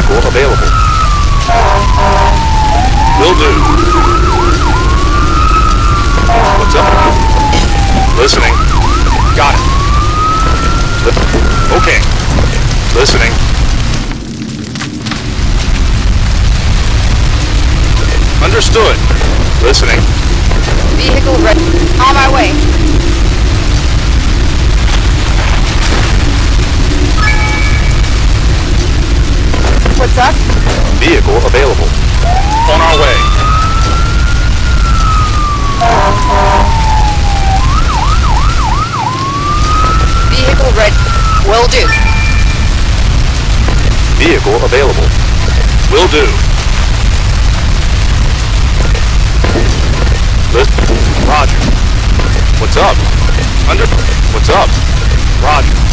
Vehicle available. Will do. What's up? Listening. Got it. Okay. Listening. Understood. Listening. Vehicle ready. On my way. What's up? Vehicle available. On our way. Vehicle ready. Will do. Vehicle available. Will do. Roger. What's up? What's up? Roger.